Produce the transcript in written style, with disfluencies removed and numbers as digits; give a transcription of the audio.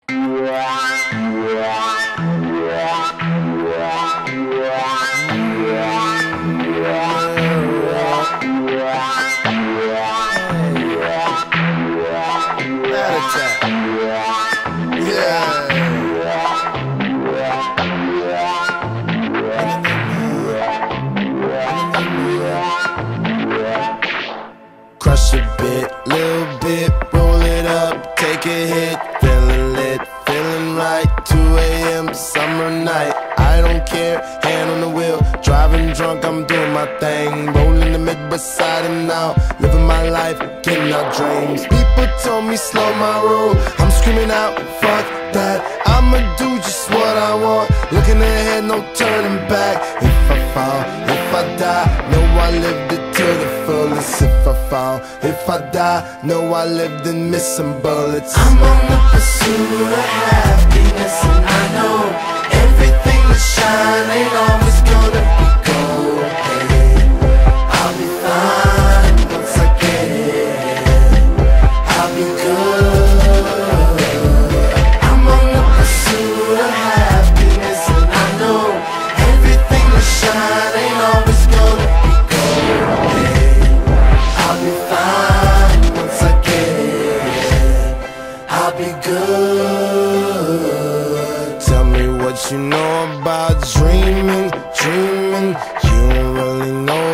Crush a bit, little bit, roll it up, take a hit. Feeling lit, feeling right, 2 AM, summer night. I don't care, hand on the wheel, driving drunk, I'm doing my thing. Rolling the mid beside and now, living my life, getting out dreams. People told me slow my roll, I'm screaming out, fuck that. I'ma do just what I want, looking ahead, no turning back. If I fall, if I die, know I lived it to the fullest. If I fall, if I die, know I lived in missing bullets. I'm on the pursuit of happiness, and I know everything that shine ain't always gonna be gold. Hey, I'll be fine once I get it. I'll be good. I'm on the pursuit of happiness, and I know everything that shine ain't always gonna be gold. Hey, I'll be fine once I get it. I'll be good. Tell me what you know about dreaming, dreaming. You don't really know